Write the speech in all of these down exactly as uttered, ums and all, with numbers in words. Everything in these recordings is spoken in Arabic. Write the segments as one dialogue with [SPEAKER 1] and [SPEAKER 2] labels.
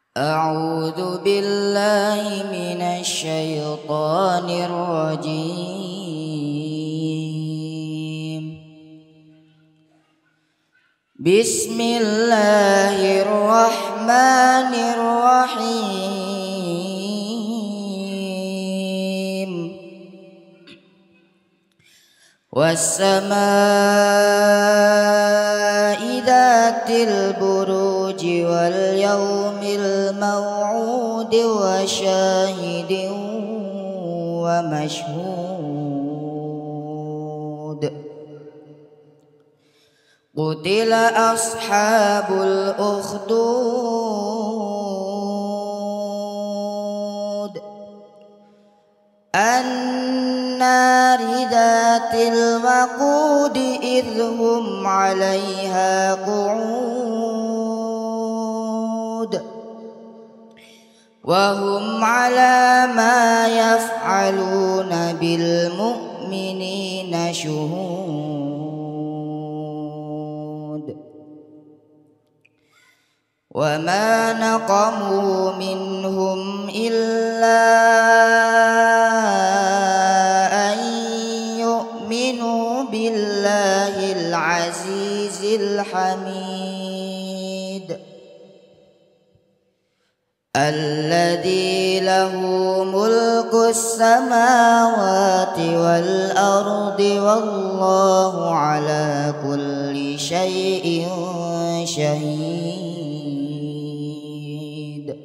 [SPEAKER 1] أعوذ بالله من الشيطان الرجيم. بسم الله الرحمن الرحيم. والسماء ذات البروج واليوم الموعود وشاهد ومشهود. قتل أصحاب الأخدود النار ذات الوقود إذ هم عليها قعود وهم على ما يفعلون بالمؤمنين شهود. وما نقموا منهم إلا أن يؤمنوا بالله العزيز الحميد الذي له ملك السماوات والأرض والله على كل شيء شهيد.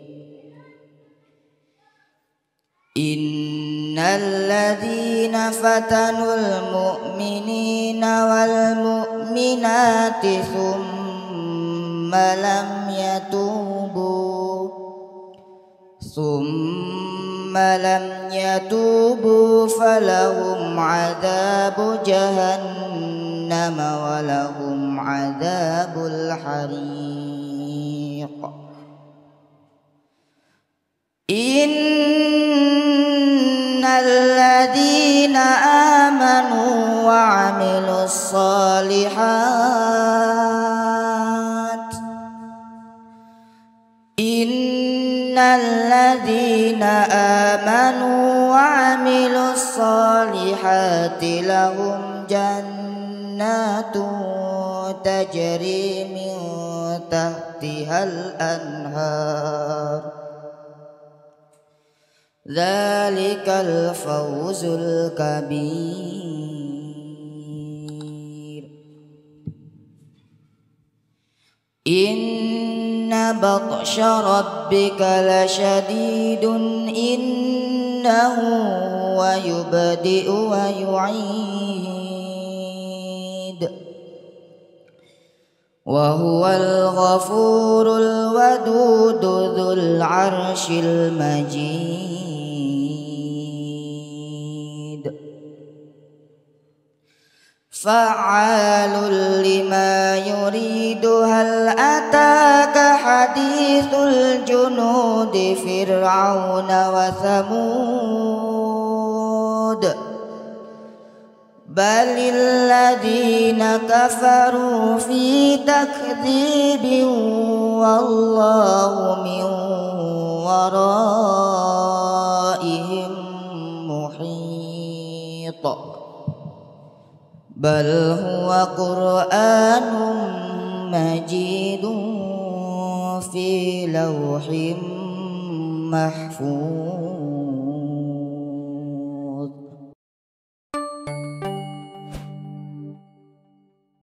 [SPEAKER 1] إن الذين فتنوا المؤمنين والمؤمنات ثم لم يتوبوا ثم لم يتوبوا فلهم عذاب جهنم ولهم عذاب الحريق. إن الذين آمنوا وعملوا الصالحات إن الذين آمنوا وعملوا الصالحات لهم جنات تجري من تحتها الأنهار ذلك الفوز الكبير. إن بطش ربك لشديد إنه هو يبدئ ويعيد وهو الغفور الودود ذو العرش المجيد. فعال لما يريد. هل أتاك حديث الجنود فرعون وثمود بل الذين كفروا في تكذيب والله من ورائهم محيط. بل هو قرآن مجيد في لوح محفوظ.